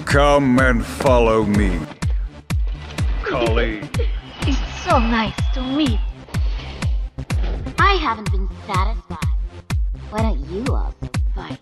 Come and follow me, Kolin. It's so nice to meet. I haven't been satisfied. Why don't you also fight?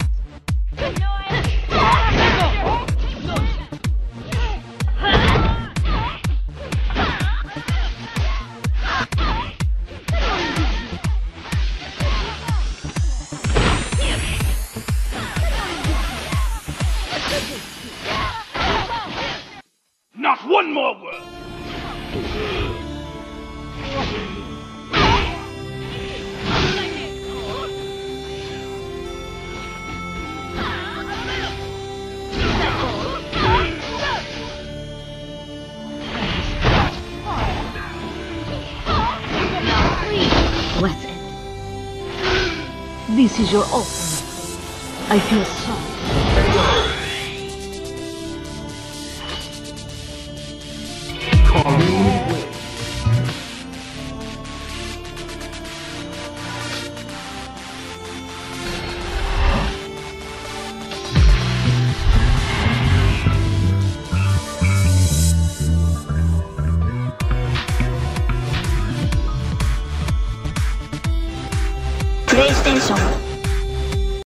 Not one more word! Let's end. This is your opening. I feel sorry. PlayStation